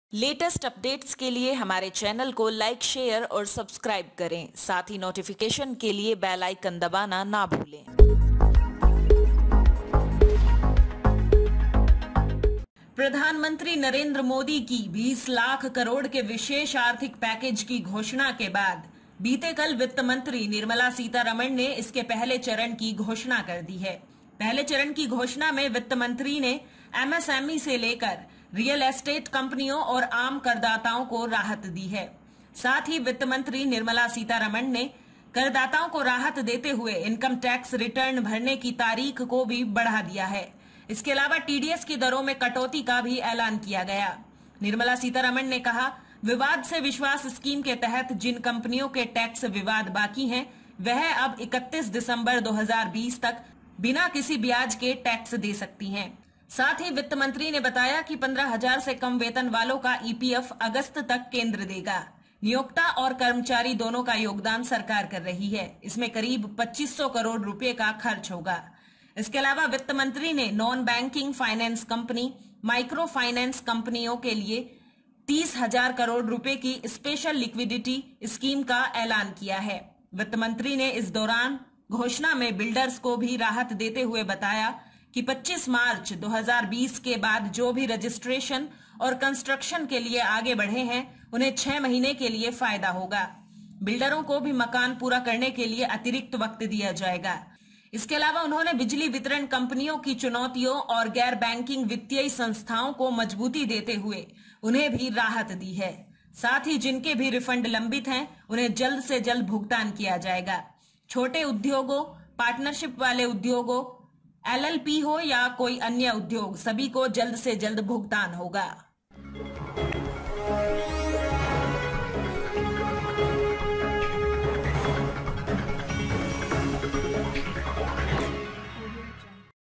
Latest updates के लिए हमारे चैनल को लाइक, शेयर और सब्सक्राइब करें। साथ ही नोटिफिकेशन के लिए बेल आइकन दबाना ना भूलें। प्रधानमंत्री नरेंद्र मोदी की 20 लाख करोड़ के विशेष आर्थिक पैकेज की घोषणा के बाद बीते कल वित्त मंत्री निर्मला सीतारमण ने इसके पहले चरण की घोषणा कर दी है। पहले चरण की घोषणा में वित्त मंत्री ने एमएसएमई से लेकर रियल एस्टेट कंपनियों और आम करदाताओं को राहत दी है। साथ ही वित्त मंत्री निर्मला सीतारमण ने करदाताओं को राहत देते हुए इनकम टैक्स रिटर्न भरने की तारीख को भी बढ़ा दिया है। इसके अलावा टीडीएस की दरों में कटौती का भी ऐलान किया गया। निर्मला सीतारमण ने कहा, विवाद से विश्वास स्कीम के तहत जिन कंपनियों के टैक्स विवाद बाकी हैं, वह अब 31 दिसंबर 2020 तक बिना किसी ब्याज के टैक्स दे सकती हैं। साथ ही वित्त मंत्री ने बताया कि 15,000 से कम वेतन वालों का ईपीएफ अगस्त तक केंद्र देगा। नियोक्ता और कर्मचारी दोनों का योगदान सरकार कर रही है। इसमें करीब 2500 करोड़ रुपए का खर्च होगा। इसके अलावा वित्त मंत्री ने non banking finance company, micro finance कंपनियों के लिए 30,000 करोड़ रुपए की स्पेशल लिक्विडिटी स्कीम का ऐलान किया है। वित्त मंत्री ने इस दौरान घोषणा में बिल्डर्स को भी राहत देते हुए बताया कि 25 मार्च 2020 के बाद जो भी रजिस्ट्रेशन और कंस्ट्रक्शन के लिए आगे बढ़े हैं, उन्हें 6 महीने के लिए फायदा होगा। बिल्डरों को भी मकान पूरा करने के लिए अतिरिक्त वक्त दिया जाएगा। इसके अलावा उन्होंने बिजली वितरण कंपनियों की चुनौतियों और गैर बैंकिंग वित्तीय संस्थाओं को मजबूती देते हुए उन्हें भी राहत दी है। साथ ही जिनके भी रिफंड लंबित हैं, उन्हें जल्द से जल्द भुगतान किया जाएगा। छोटे उद्योगों, पार्टनरशिप वाले उद्योगों, एलएलपी हो या कोई अन्य उद्योग, सभी को जल्द से जल्द भुगतान होगा।